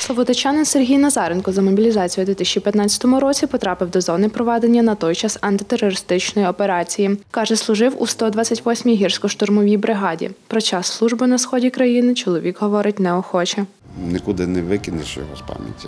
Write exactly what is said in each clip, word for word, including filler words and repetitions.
Слободичанин Сергій Назаренко за мобілізацію у дві тисячі п'ятнадцятому році потрапив до зони проведення на той час антитерористичної операції. Каже, служив у сто двадцять восьмій гірсько-штурмовій бригаді. Про час служби на сході країни чоловік говорить неохоче. Нікуди не викинеш його з пам'яті,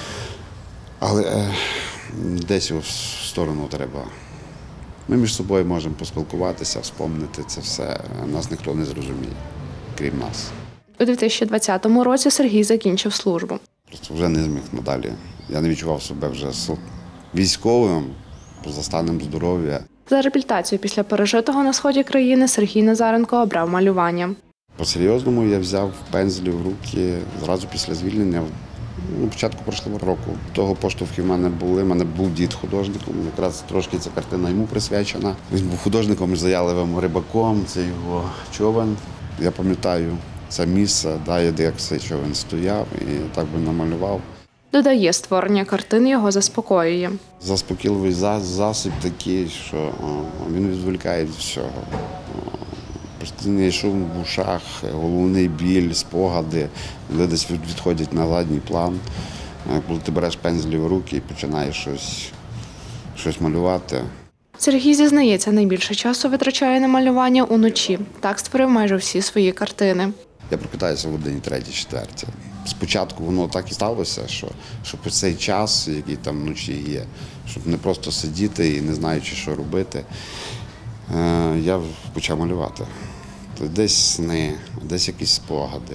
але е, десь його в сторону треба. Ми між собою можемо поспілкуватися, вспомнити це все, нас ніхто не зрозуміє, крім нас. У дві тисячі двадцятому році Сергій закінчив службу. Просто вже не зміг надалі. Я не відчував себе вже військовим, за станом здоров'я. За реабілітацію після пережитого на сході країни Сергій Назаренко обрав малювання. По-серйозному я взяв пензлі в руки зразу після звільнення, на початку прошлого року. Того поштовхи в мене були, в мене був дід художником, якраз трошки ця картина йому присвячена. Він був художником і заялевим рибаком, це його човен. Я пам'ятаю це місце, де як цей човен стояв і так би намалював. Додає, створення картин його заспокоює. Заспокійливий засіб такий, що він відволікає від всього. Постійний шум в ушах, головний біль, спогади, вони десь відходять на задній план. Коли ти береш пензлі в руки і починаєш щось, щось малювати. Сергій зізнається, найбільше часу витрачає на малювання уночі. Так створив майже всі свої картини. Я прокидаюся в годині третій, четвертій. Спочатку воно так і сталося, що, що по цей час, який там вночі є, щоб не просто сидіти і не знаючи, що робити, я почав малювати. Десь сни, десь якісь спогади.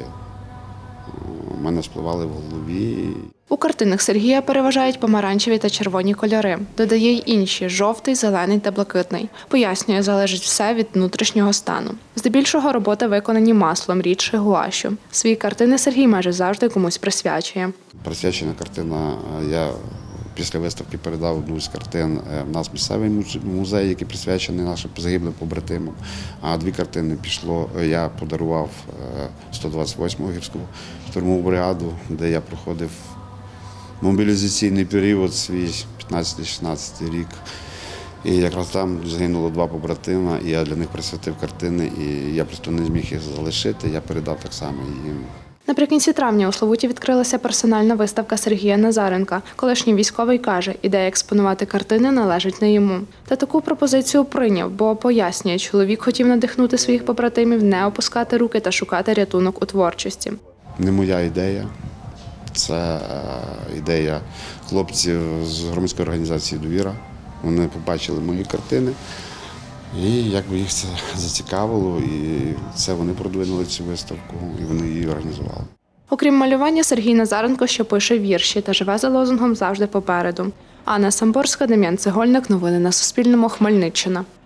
У мене спливали в голові. У картинах Сергія переважають помаранчеві та червоні кольори. Додає й інші – жовтий, зелений та блакитний. Пояснює, залежить все від внутрішнього стану. Здебільшого роботи виконані маслом, рідше гуашю. Свої картини Сергій майже завжди комусь присвячує. Присвячена картина, я після виставки передав одну з картин в нас місцевий музей, який присвячений нашим загиблим побратимам. А дві картини пішло, я подарував сто двадцять восьму гірську штурмову бригаду, де я проходив мобілізаційний період свій п'ятнадцятий-шістнадцятий рік. І якраз там загинуло два побратима, і я для них присвятив картини, і я просто не зміг їх залишити, я передав так само їм. Наприкінці травня у Славуті відкрилася персональна виставка Сергія Назаренка. Колишній військовий каже, ідея експонувати картини належить не йому. Та таку пропозицію прийняв, бо, пояснює, чоловік хотів надихнути своїх побратимів не опускати руки та шукати рятунок у творчості. Не моя ідея. Це ідея хлопців з громадської організації «Довіра». Вони побачили мої картини, і якби їх це зацікавило, і це вони продвинули цю виставку, і вони її організували. Окрім малювання, Сергій Назаренко ще пише вірші та живе за лозунгом «Завжди попереду». Анна Самборська, Дем'ян Цегольник. Новини на Суспільному. Хмельниччина.